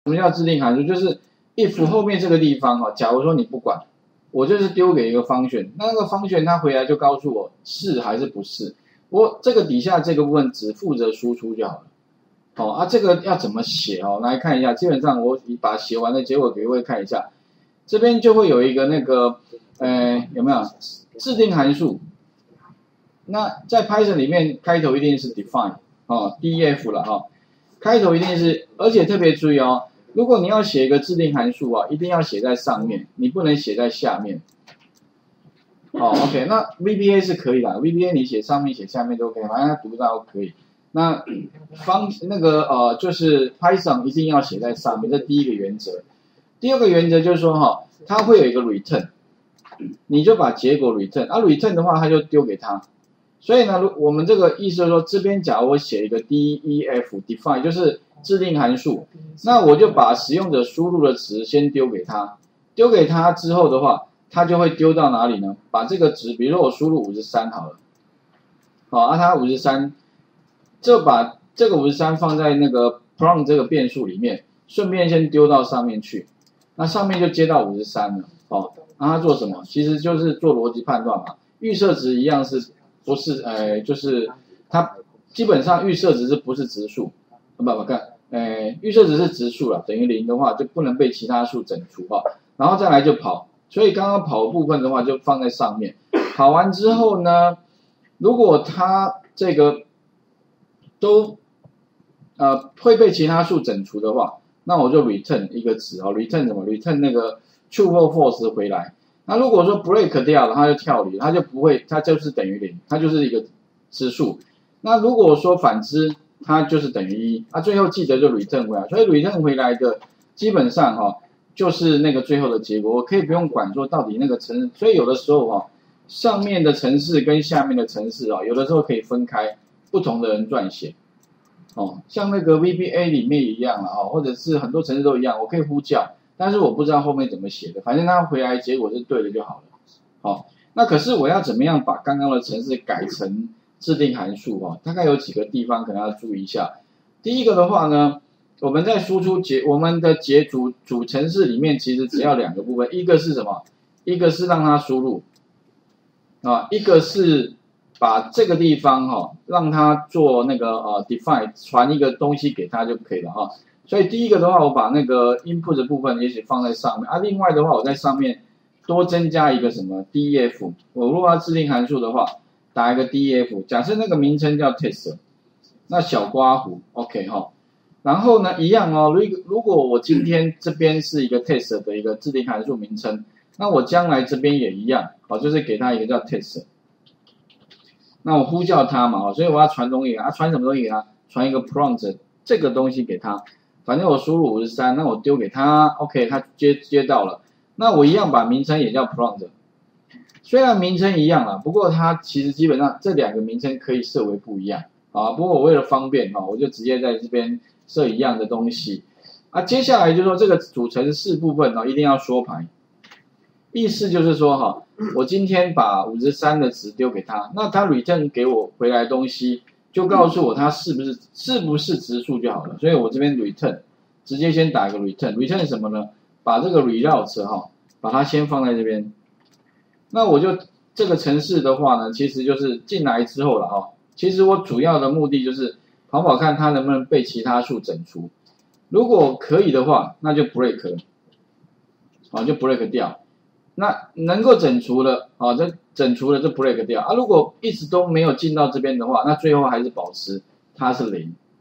什么叫制定函数？就是 if 后面这个地方假如说你不管，我就是丢给一个function，那个function它回来就告诉我是还是不是。我这个底下这个部分只负责输出就好了。这个要怎么写来看一下，基本上我把写完的结果给各位看一下，这边就会有一个那个有没有制定函数？那在 Python 里面开头一定是 define def 了开头一定是，而且特别注意如果你要写一个制定函数一定要写在上面，你不能写在下面。OK， 那 VBA 是可以的 ，VBA 你写上面写下面都可以，反正它读到都可以。那就是 Python 一定要写在上面，这第一个原则。第二个原则就是说它会有一个 return， 你就把结果 return，return 的话它就丢给它。所以呢，我们这个意思就是说，这边假如我写一个 def define 就是制定函数，那我就把使用者输入的值先丢给他，丢给他之后的话，他就会丢到哪里呢？把这个值，比如说我输入53好了，它53，就把这个53放在那个 prompt 这个变数里面，顺便先丢到上面去，那上面就接到53了，那它做什么？其实就是做逻辑判断嘛，预设值一样是不是就是它基本上预设值是不是质数？预设值是质数了，等于0的话就不能被其他数整除然后再来就跑，所以刚刚跑的部分的话就放在上面。跑完之后呢，如果它这个都会被其他数整除的话，那我就 return 一个值return 什么 ？return 那个 true or false 回来。那如果说 break 掉了，它就跳离，它就不会，它就是等于0，它就是一个质数。那如果说反之，它就是等于1，最后记得就 return 回来，所以 return 回来的基本上就是那个最后的结果，我可以不用管说到底那个程，所以有的时候上面的程式跟下面的程式有的时候可以分开，不同的人撰写像那个 VBA 里面一样或者是很多程式都一样，我可以呼叫，但是我不知道后面怎么写的，反正它回来结果是对的就好了那可是我要怎么样把刚刚的程式改成制定函数大概有几个地方可能要注意一下。第一个的话呢，我们在输出我们的主程式里面其实只要2个部分，一个是什么？一个是让它输入一个是把这个地方让它做那个define 传一个东西给它就可以了所以第一个的话，我把那个 input 的部分也许放在上面另外的话，我在上面多增加一个什么 def， 我如果要制定函数的话，打一个 def， 假设那个名称叫 test， 那小括弧 OK 然后呢一样如果我今天这边是一个 test 的一个制定函数名称，那我将来这边也一样就是给它一个叫 test， 那我呼叫它嘛所以我要传东西给它，传什么东西给它？传一个 prompt 这个东西给它，反正我输入53，那我丢给它 OK， 它接到了，那我一样把名称也叫 prompt。虽然名称一样不过它其实基本上这2个名称可以设为不一样不过我为了方便我就直接在这边设一样的东西接下来就是说这个主程式部分一定要缩排，意思就是说我今天把53的值丢给他，那他 return 给我回来的东西就告诉我它是不是质数就好了，所以我这边 return 直接先打一个 return 什么呢？把这个 result 把它先放在这边。那我就这个程式的话呢，其实就是进来之后了其实我主要的目的就是跑跑看它能不能被其他数整除，如果可以的话，那就 break 了就 break 掉。那能够整除了这整除了就 break 掉如果一直都没有进到这边的话，那最后还是保持它是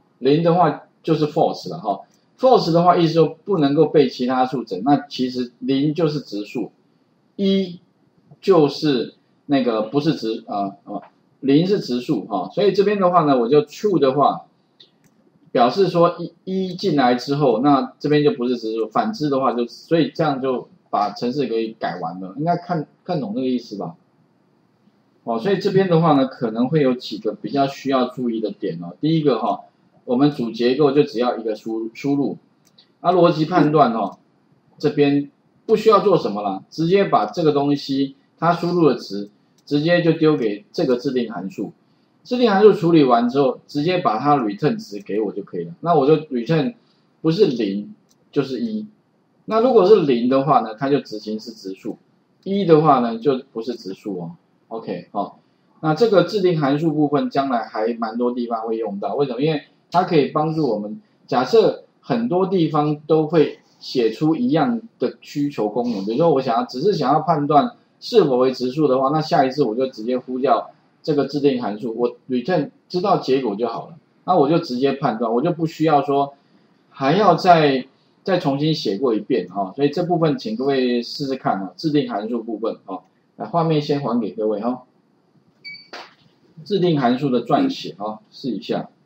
0的话就是 false 了false 的话意思说不能够被其他数整，那其实0就是质数，1就是那个不是0是质数所以这边的话呢，我就 true 的话表示说一进来之后，那这边就不是质数，反之的话就，所以这样就把程式给改完了，应该看懂这个意思吧？所以这边的话呢，可能会有几个比较需要注意的点第一个我们主结构就只要一个输入，逻辑判断这边不需要做什么啦，直接把这个东西它输入的值直接就丢给这个制定函数，制定函数处理完之后，直接把它 return 值给我就可以了。那我就 return 不是0， 就是一。那如果是0的话呢，它就执行是质数；1的话呢，就不是质数哦。OK， 那这个制定函数部分将来还蛮多地方会用到，为什么？因为它可以帮助我们，假设很多地方都会写出一样的需求功能，比如说我只是想要判断是否为质数的话，那下一次我就直接呼叫这个制定函数，我 return 知道结果就好了，那我就直接判断，我就不需要说还要再重新写过一遍哈，所以这部分请各位试试看啊，制定函数部分啊，来画面先还给各位哈，制定函数的撰写啊，试一下。